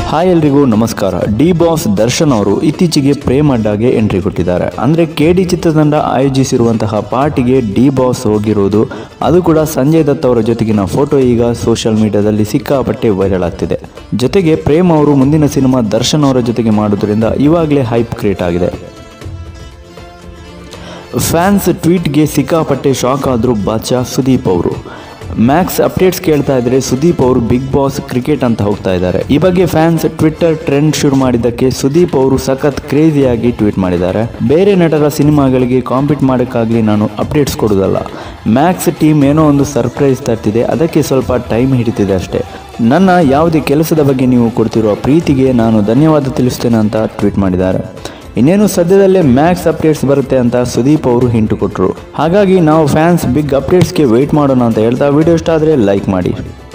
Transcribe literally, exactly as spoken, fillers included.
Hi ಎಲ್ರಿಗೂ ನಮಸ್ಕಾರ. D boss Darshan ಅವರು ಇತ್ತೀಚೆಗೆ ಪ್ರೇಮ್ ಅಡ್ಡಾಗೆ ಎಂಟ್ರಿ ಕೊಟ್ಟಿದ್ದಾರೆ. ಅಂದರೆ ಕೆ ಡಿ ಚಿತ್ರತಂಡ ಆಯೋಜಿಸಿರುವಂತಹ ಪಾರ್ಟಿಗೆ ಡಿ ಬಾಸ್ ಹೋಗಿರುವುದು, ಅದು ಕೂಡ ಸಂಜಯ್ ದತ್ ಅವರ ಜೊತೆಗಿನ ಫೋಟೋ ಈಗ ಸೋಷಿಯಲ್ ಮೀಡಿಯಾದಲ್ಲಿ ಸಿಕ್ಕಾಪಟ್ಟೆ ವೈರಲ್ ಆಗ್ತಿದೆ. ಜೊತೆಗೆ ಪ್ರೇಮ್ ಅವರು ಮುಂದಿನ ಸಿನಿಮಾ ದರ್ಶನ್ ಅವರ ಜೊತೆಗೆ ಮಾಡೋದ್ರಿಂದ ಇವಾಗಲೇ ಹೈಪ್ ಕ್ರಿಯೇಟ್ ಆಗಿದೆ. ಫ್ಯಾನ್ಸ್ ಟ್ವೀಟ್ಗೆ ಸಿಕ್ಕಾಪಟ್ಟೆ ಶಾಕ್ ಆದರು ಬಾಚಾ ಸುದೀಪ್ ಅವರು. ಮ್ಯಾಕ್ಸ್ ಅಪ್ಡೇಟ್ಸ್ ಕೇಳ್ತಾ ಇದ್ರೆ ಸುದೀಪ್ ಅವರು ಬಿಗ್ ಬಾಸ್ ಕ್ರಿಕೆಟ್ ಅಂತ ಹೋಗ್ತಾ ಇದ್ದಾರೆ. ಈ ಬಗ್ಗೆ ಫ್ಯಾನ್ಸ್ ಟ್ವಿಟ್ಟರ್ ಟ್ರೆಂಡ್ ಶುರು ಮಾಡಿದ್ದಕ್ಕೆ ಸುದೀಪ್ ಅವರು ಸಖತ್ ಕ್ರೇಜಿಯಾಗಿ ಟ್ವೀಟ್ ಮಾಡಿದ್ದಾರೆ. ಬೇರೆ ನಟರ ಸಿನಿಮಾಗಳಿಗೆ ಕಾಂಪೀಟ್ ಮಾಡೋಕ್ಕಾಗಲಿ ನಾನು ಅಪ್ಡೇಟ್ಸ್ ಕೊಡೋದಲ್ಲ. ಮ್ಯಾಕ್ಸ್ ಟೀಮ್ ಏನೋ ಒಂದು ಸರ್ಪ್ರೈಸ್ ತರ್ತಿದೆ, ಅದಕ್ಕೆ ಸ್ವಲ್ಪ ಟೈಮ್ ಹಿಡಿತಿದೆ ಅಷ್ಟೇ. ನನ್ನ ಯಾವುದೇ ಕೆಲಸದ ಬಗ್ಗೆ ನೀವು ಕೊಡ್ತಿರೋ ಪ್ರೀತಿಗೆ ನಾನು ಧನ್ಯವಾದ ತಿಳಿಸ್ತೇನೆ ಅಂತ ಟ್ವೀಟ್ ಮಾಡಿದ್ದಾರೆ. ಇನ್ನೇನು ಸದ್ಯದಲ್ಲೇ ಮ್ಯಾಕ್ಸ್ ಅಪ್ಡೇಟ್ಸ್ ಬರುತ್ತೆ ಅಂತ ಸುದೀಪ್ ಅವರು ಹಿಂಟು ಕೊಟ್ಟರು. ಹಾಗಾಗಿ ನಾವು ಫ್ಯಾನ್ಸ್ ಬಿಗ್ ಅಪ್ಡೇಟ್ಸ್ಗೆ ವೆಯ್ಟ್ ಮಾಡೋಣ ಅಂತ ಹೇಳ್ತಾ ವಿಡಿಯೋ ಇಷ್ಟ ಆದರೆ ಲೈಕ್ ಮಾಡಿ.